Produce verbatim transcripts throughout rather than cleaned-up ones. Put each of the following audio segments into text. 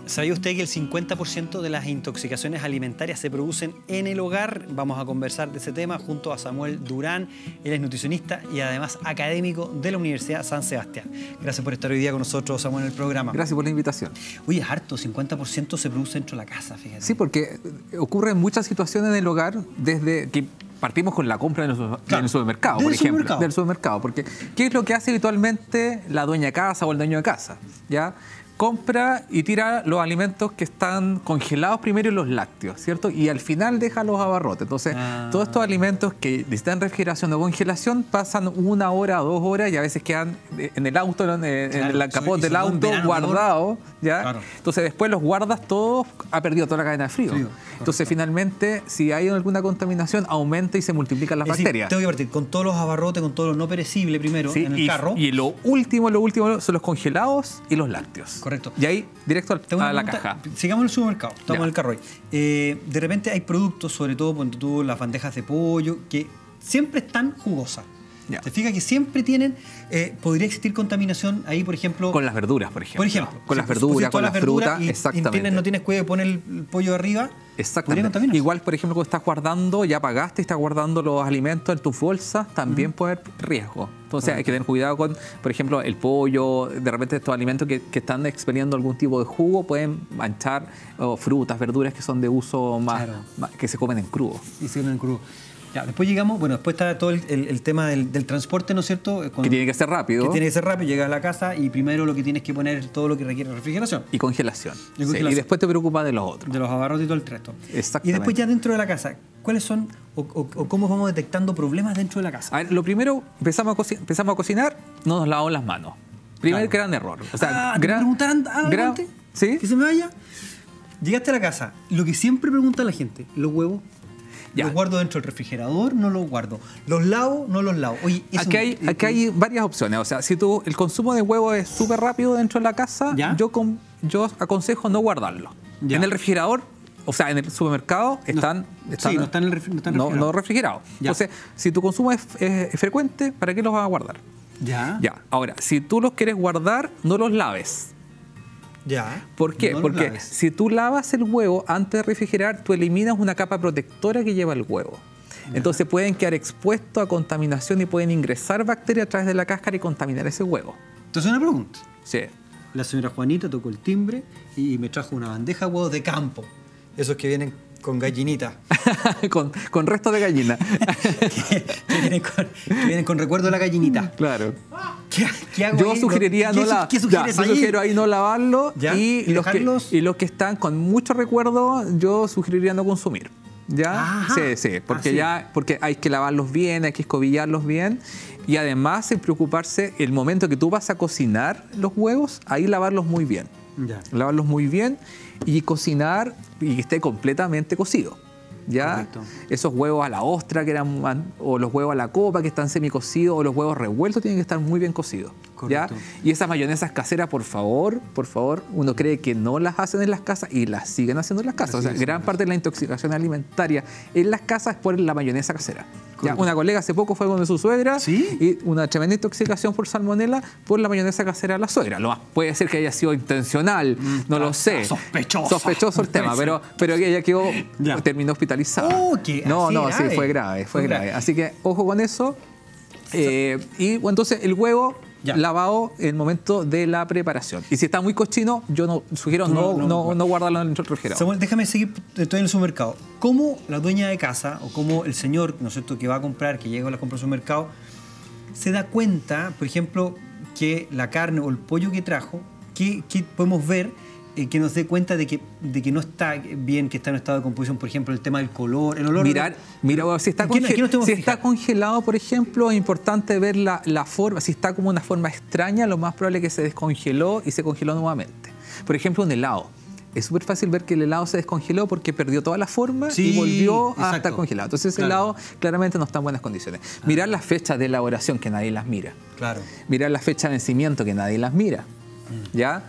¿Sabía usted que el cincuenta por ciento de las intoxicaciones alimentarias se producen en el hogar? Vamos a conversar de ese tema junto a Samuel Durán. Él es nutricionista y además académico de la Universidad San Sebastián. Gracias por estar hoy día con nosotros, Samuel, en el programa. Gracias por la invitación. Oye, es harto, cincuenta por ciento se produce dentro de la casa, fíjate. Sí, porque ocurren muchas situaciones en el hogar desde que partimos con la compra en el, claro, en el supermercado, por ejemplo. Supermercado. Del supermercado. Porque, ¿qué es lo que hace habitualmente la dueña de casa o el dueño de casa? ¿Ya? Compra y tira los alimentos que están congelados primero y los lácteos, ¿cierto? Y al final deja los abarrotes. Entonces, ah. todos estos alimentos que necesitan refrigeración o congelación pasan una hora o dos horas y a veces quedan en el auto, en, en claro, el capot del auto, guardados, ¿ya? Claro. Entonces, después los guardas todos, ha perdido toda la cadena de frío. frío Entonces, finalmente, si hay alguna contaminación, aumenta y se multiplican las es bacterias. Decir, tengo que partir con todos los abarrotes, con todo lo no perecible primero sí, en el y, carro. Y lo último, lo último son los congelados y los lácteos. Correcto. Y ahí, directo al, a la caja. Sigamos en el supermercado, estamos ya. en el carro hoy. Eh, de repente hay productos, sobre todo cuando tú las bandejas de pollo, que siempre están jugosas. Ya. Te fijas que siempre tienen, eh, podría existir contaminación ahí, por ejemplo. Con las verduras, por ejemplo. Por ejemplo. Con sí, las verduras, con las frutas, y, exactamente. Y tienes, no tienes cuidado de poner el pollo arriba. Exactamente. Igual, por ejemplo, cuando estás guardando, ya pagaste y estás guardando los alimentos en tus bolsas, también uh-huh. puede haber riesgo. Entonces uh-huh. hay que tener cuidado con, por ejemplo, el pollo, de repente estos alimentos que, que están expeliendo algún tipo de jugo pueden manchar o frutas, verduras que son de uso más, claro. más que se comen en crudo. Y se comen en crudo. Ya, después llegamos, bueno, después está todo el, el, el tema del, del transporte, ¿no es cierto? Con, que tiene que ser rápido. Que tiene que ser rápido, llegas a la casa y primero lo que tienes que poner es todo lo que requiere refrigeración. Y congelación. Y, congelación. Sí, y después te preocupas de los otros. De los abarrotes y todo el resto. Exactamente. Y después ya dentro de la casa, ¿cuáles son o, o, o cómo vamos detectando problemas dentro de la casa? A ver, lo primero, empezamos a, co empezamos a cocinar, no nos lavamos las manos. Primer claro. gran error. O sea, ah, ¿te gran, preguntaran algo gran, antes? ¿Sí? Que se me vaya. Llegaste a la casa, lo que siempre pregunta la gente, ¿los huevos? Ya. ¿Los guardo dentro del refrigerador? No los guardo. ¿Los lavo? No los lavo. Oye, eso aquí hay, aquí hay varias opciones. O sea, si tú, el consumo de huevos es súper rápido dentro de la casa, yo, con, yo aconsejo no guardarlo. Ya. En el refrigerador, o sea, en el supermercado, están... No, están sí, no están, en el refri no están no, refrigerados. No refrigerados. Entonces, si tu consumo es, es, es frecuente, ¿para qué los vas a guardar? Ya. Ya. Ahora, si tú los quieres guardar, no los laves. Ya. ¿Por qué? No Porque si tú lavas el huevo antes de refrigerar, tú eliminas una capa protectora que lleva el huevo. Ya. Entonces pueden quedar expuestos a contaminación y pueden ingresar bacterias a través de la cáscara y contaminar ese huevo. Entonces, una pregunta. Sí. La señora Juanita tocó el timbre y me trajo una bandeja de huevos de campo. Esos que vienen con gallinita. con, con restos de gallina. que, que, vienen con, que vienen con recuerdo de la gallinita. Claro. ¿Qué, qué hago Yo ahí? sugeriría ¿Qué, no la, ¿qué sugieres ya, ahí? Yo sugiero ahí no lavarlo ¿Ya? y, ¿Y, los que, y los que están con mucho recuerdo yo sugeriría no consumir. ¿Ya? Ajá. Sí, sí, porque ah, sí. ya porque hay que lavarlos bien, hay que escobillarlos bien y además en preocuparse el momento que tú vas a cocinar los huevos, ahí lavarlos muy bien. Ya. Lavarlos muy bien y cocinar y que esté completamente cocido. ¿Ya? Correcto. Esos huevos a la ostra que eran, o los huevos a la copa que están semicocidos o los huevos revueltos tienen que estar muy bien cocidos. ¿Ya? Y esas mayonesas caseras, por favor, por favor, uno cree que no las hacen en las casas y las siguen haciendo en las casas. O sea, gran parte de la intoxicación alimentaria en las casas es por la mayonesa casera. ¿Ya? Una colega hace poco fue con su suegra ¿Sí? y una tremenda intoxicación por salmonela por la mayonesa casera de la suegra. Lo más puede ser que haya sido intencional, mm, no lo sé. Sospechoso. Sospechoso el tema, pero, pero ella quedó, ya. terminó hospitalizada. Oh, ¿qué? No, no, grave. sí, fue grave, fue grave. grave. Así que ojo con eso. Eh, y bueno, entonces el huevo ya. lavado en el momento de la preparación. Y si está muy cochino, yo no sugiero no, no, no, no guardarlo en el refrigerador. Samuel, déjame seguir, estoy en el supermercado. ¿Cómo la dueña de casa o cómo el señor, ¿no es cierto?, que va a comprar, que llega a la compra al supermercado, se da cuenta, por ejemplo, que la carne o el pollo que trajo, que, que podemos ver eh, que nos dé cuenta de que, de que no está bien, que está en estado de composición, por ejemplo, el tema del color, el olor? Mirar, de... mira, bueno, si está, ¿Qué, conge ¿qué si está congelado, por ejemplo, es importante ver la, la forma. Si está como una forma extraña, lo más probable es que se descongeló y se congeló nuevamente. Por ejemplo, un helado. Es súper fácil ver que el helado se descongeló porque perdió toda la forma sí, y volvió a estar congelado. Entonces ese claro. helado claramente no está en buenas condiciones. Ah. Mirar las fechas de elaboración, que nadie las mira. Claro. Mirar las fechas de vencimiento, que nadie las mira. Mm. ¿Ya?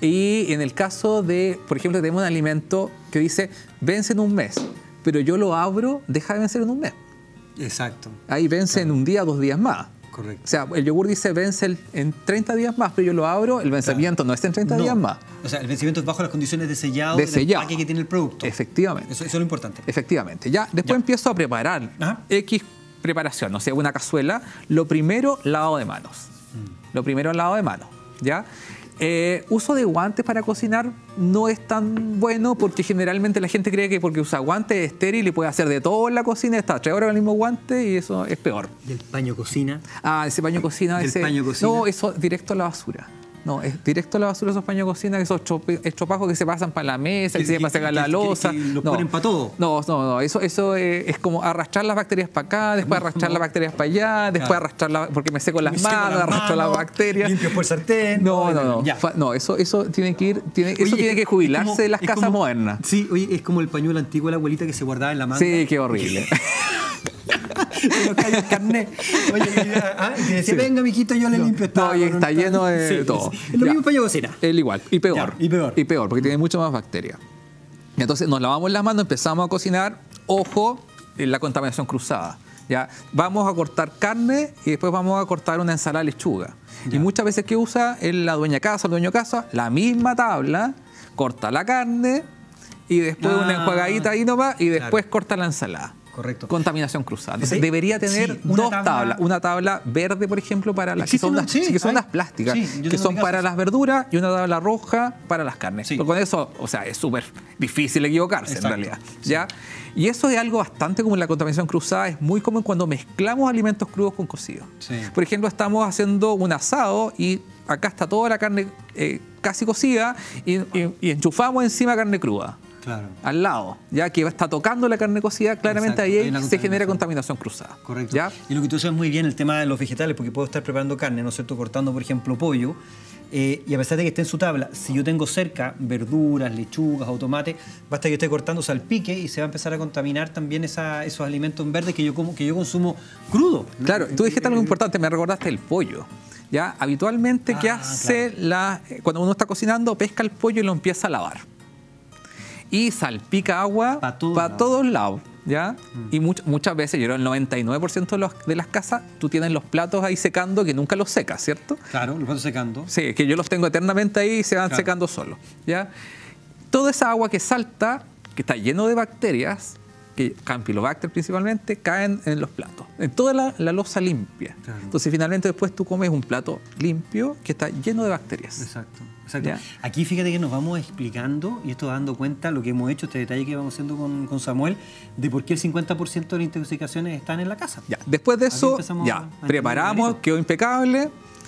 Y en el caso de, por ejemplo, tenemos un alimento que dice vence en un mes, pero yo lo abro, deja de vencer en un mes. Exacto. Ahí vence claro. en un día, dos días más. Correcto. O sea, el yogur dice vence el, en treinta días más, pero yo lo abro, el vencimiento claro. no está en treinta no. días más. O sea, el vencimiento es bajo las condiciones de sellado de del sellado. empaque que tiene el producto. Efectivamente. Eso, eso es lo importante. Efectivamente. Ya, después ya. empiezo a preparar Ajá. X preparación, o sea, una cazuela. Lo primero, lavado de manos. Mm. Lo primero, lavado de manos, ¿ya? Eh, uso de guantes para cocinar no es tan bueno porque generalmente la gente cree que porque usa guantes es estéril y puede hacer de todo en la cocina, está tres horas con el mismo guante y eso es peor. ¿Y el paño cocina? Ah, ese paño cocina. ¿El ese, paño cocina? No, eso directo a la basura. No, es directo a la basura esos paños de cocina, esos estropajos que se pasan para la mesa, que, que se pasan a la loza. ¿Los no, ponen para todo? No, no, no. Eso, eso es, es como arrastrar las bacterias para acá, después no, arrastrar no. las bacterias para allá, después claro. arrastrar la, porque me seco las me manos, seco arrastro las bacterias. Limpio por sartén. No, no, no. Ya. No, eso, eso tiene que ir, tiene, oye, eso tiene que jubilarse como, de las casas como, modernas. Sí, oye, es como el pañuelo antiguo de la abuelita que se guardaba en la manga. Sí, qué horrible. Los callos carnet. Oye, ¿ah? Y decía, sí. venga, mijito, yo le no, limpio esta. No, y está lleno de sí, todo. Es lo mismo paño cocina. El igual, y peor. Ya, y peor. Y peor, porque tiene mucho más bacterias. Entonces nos lavamos las manos, empezamos a cocinar. Ojo, en la contaminación cruzada. ¿Ya? Vamos a cortar carne y después vamos a cortar una ensalada de lechuga. Ya. Y muchas veces, ¿qué usa la dueña casa, el dueño de casa? La misma tabla, corta la carne y después ah, una enjuagadita ahí nomás y después claro. corta la ensalada. Correcto. Contaminación cruzada. Entonces, ¿sí? debería tener sí, dos tabla... tablas. Una tabla verde, por ejemplo, para las que son, las, sí, que son las plásticas, sí, que son para las verduras, y una tabla roja para las carnes. Sí. Con eso, o sea, es súper difícil equivocarse. Exacto. En realidad. Sí. ¿Ya? Y eso es algo bastante común. La contaminación cruzada es muy común cuando mezclamos alimentos crudos con cocidos. Sí. Por ejemplo, estamos haciendo un asado y acá está toda la carne eh, casi cocida y, y, y enchufamos encima carne cruda. Claro. Al lado, ya que está tocando la carne cocida, claramente Exacto. ahí se genera contaminación cruzada. Correcto. ¿Ya? Y lo que tú sabes muy bien, el tema de los vegetales, porque puedo estar preparando carne, ¿no es cierto? Cortando, por ejemplo, pollo, eh, y a pesar de que esté en su tabla, si yo tengo cerca verduras, lechugas o tomates, basta que esté cortando salpique y se va a empezar a contaminar también esa, esos alimentos verdes que yo, como, que yo consumo crudo. Claro, tú dijiste algo importante, me recordaste el pollo. ¿Ya? Habitualmente, ah, ¿qué hace claro. la, cuando uno está cocinando? Pesca el pollo y lo empieza a lavar. Y salpica agua para todo pa todos lados, ¿ya? Mm. Y much muchas veces, yo creo el noventa y nueve por ciento de, los, de las casas, tú tienes los platos ahí secando que nunca los secas, ¿cierto? Claro, los platos secando. Sí, que yo los tengo eternamente ahí y se van claro. secando solos, ¿ya? Toda esa agua que salta, que está lleno de bacterias, que Campylobacter principalmente, caen en los platos, en toda la, la loza limpia. Claro. Entonces finalmente después tú comes un plato limpio que está lleno de bacterias. Exacto. Exacto. Aquí fíjate que nos vamos explicando y esto dando cuenta lo que hemos hecho, este detalle que vamos haciendo con, con Samuel, de por qué el cincuenta por ciento de las intoxicaciones están en la casa. Ya. Después de eso, ya, preparamos, quedó impecable,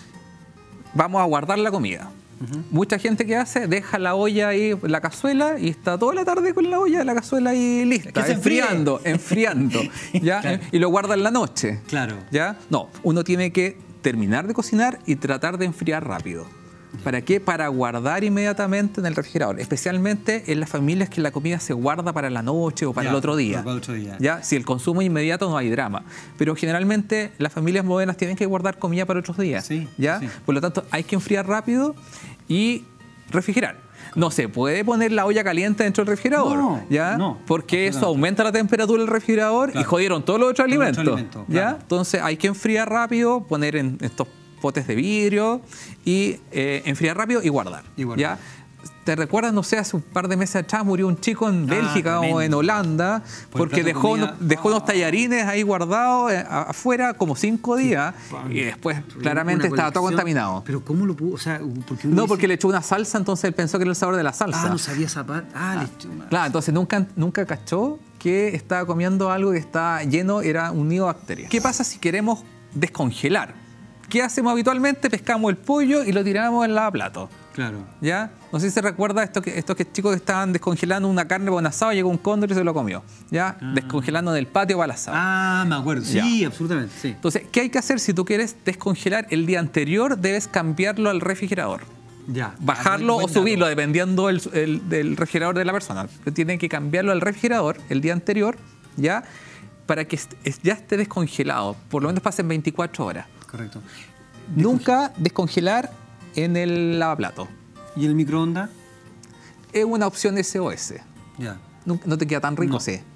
vamos a guardar la comida. Uh-huh. Mucha gente que hace, deja la olla ahí, la cazuela, y está toda la tarde con la olla, la cazuela ahí lista, enfriando, enfriando, ¿ya? Claro. Y lo guarda en la noche. Claro. ¿Ya? No, uno tiene que terminar de cocinar y tratar de enfriar rápido. ¿Para qué? Para guardar inmediatamente en el refrigerador, especialmente en las familias que la comida se guarda para la noche o para ya, el otro día. Para el otro día. ¿Ya? Si el consumo es inmediato no hay drama, pero generalmente las familias modernas tienen que guardar comida para otros días. Sí, ¿ya? Sí. Por lo tanto, hay que enfriar rápido y refrigerar. No se puede poner la olla caliente dentro del refrigerador, no, ¿ya? No, porque eso aumenta la temperatura del refrigerador claro. y jodieron todos los otros todo alimentos. Otro alimento, ¿ya? Claro. Entonces hay que enfriar rápido, poner en estos potes de vidrio y eh, enfriar rápido y guardar. Y guardar. ¿Ya? ¿Te recuerdas? No sé, hace un par de meses atrás murió un chico en ah, Bélgica tremendo. o en Holanda Por porque dejó, comida, dejó oh. unos tallarines ahí guardados eh, afuera como cinco días sí. y después claramente estaba todo contaminado. ¿Pero cómo lo pudo? O sea, ¿por qué no, dice? porque le echó una salsa, entonces él pensó que era el sabor de la salsa. Ah, no sabía esa parte. Ah, le echó una... Claro, entonces nunca, nunca cachó que estaba comiendo algo que está lleno, era un nido de bacterias. ¿Qué pasa si queremos descongelar? ¿Qué hacemos habitualmente? Pescamos el pollo y lo tiramos en el lavaplato. Claro. ¿Ya? No sé si se recuerda estos que, estos que chicos que estaban descongelando una carne para un asado, llegó un cóndor y se lo comió. ¿Ya? Ah. Descongelando en el patio para el asado. Ah, me acuerdo. Sí, ya. absolutamente. Sí. Entonces, ¿qué hay que hacer si tú quieres descongelar el día anterior? Debes cambiarlo al refrigerador. Ya. Bajarlo o subirlo, dependiendo el, el, del refrigerador de la persona. Tienen que cambiarlo al refrigerador el día anterior, ¿ya? Para que ya esté descongelado. Por lo menos pasen veinticuatro horas. Correcto. Nunca descongelar en el lavaplato. ¿Y en el microondas? Es una opción S O S. Ya. No, no te queda tan rico, no. sí.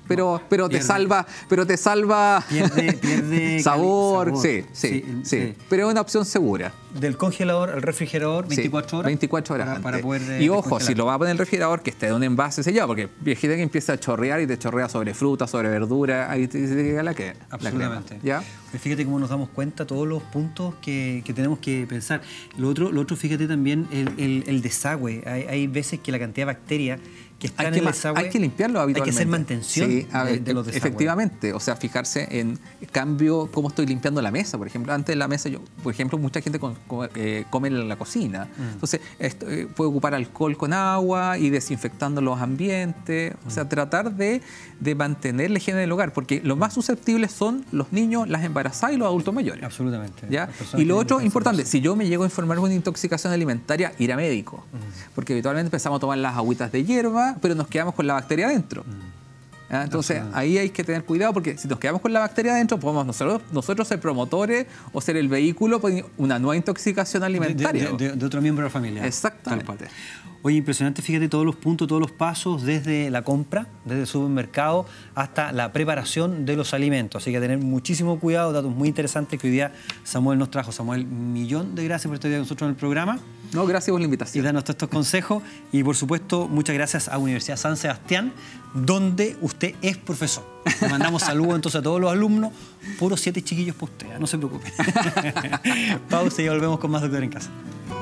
pero, pero te salva, pero te salva pierde, pierde sabor, sabor. Sí, sí, sí, sí, sí. Pero es una opción segura. Del congelador al refrigerador, veinticuatro horas. veinticuatro horas para, para poder Y ojo, si lo vas a poner en el refrigerador, que esté de un envase sellado, porque viejita que empieza a chorrear y te chorrea sobre fruta, sobre verdura, ahí te llega la que Absolutamente. La ¿ya? Fíjate cómo nos damos cuenta todos los puntos que, que tenemos que pensar. Lo otro, lo otro fíjate también el, el, el desagüe. Hay, hay veces que la cantidad de bacterias que están hay que, en el desagüe... Hay que limpiarlo habitualmente. Hay que hacer mantención sí, a ver, de, de los desagües. Efectivamente. O sea, fijarse en cambio cómo estoy limpiando la mesa, por ejemplo. Antes de la mesa, yo, por ejemplo, mucha gente con, con, eh, come en la cocina. Mm. Entonces, esto, eh, puede ocupar alcohol con agua y desinfectando los ambientes. O sea, mm. tratar de, de mantener la higiene del hogar, porque los más susceptibles son los niños, las embarazadas y los adultos mayores. Absolutamente. ¿Ya? Y lo otro importante, si yo me llego a informar de una intoxicación alimentaria, ir a médico. Mm. Porque habitualmente empezamos a tomar las agüitas de hierba, pero nos quedamos con la bacteria adentro. Mm. ¿Ya? Entonces, ahí hay que tener cuidado, porque si nos quedamos con la bacteria adentro, podemos nosotros, nosotros ser promotores o ser el vehículo para una nueva intoxicación alimentaria. De, de, de, de otro miembro de la familia. Exactamente. Oye, impresionante, fíjate todos los puntos, todos los pasos, desde la compra, desde el supermercado, hasta la preparación de los alimentos. Así que tener muchísimo cuidado, datos muy interesantes que hoy día Samuel nos trajo. Samuel, un millón de gracias por estar con nosotros en el programa. No, gracias por la invitación. Y darnos todos estos consejos. Y por supuesto, muchas gracias a Universidad San Sebastián, donde usted es profesor. Le mandamos saludos entonces a todos los alumnos. Puros siete chiquillos para usted, no se preocupe. Pausa y volvemos con más Doctor en Casa.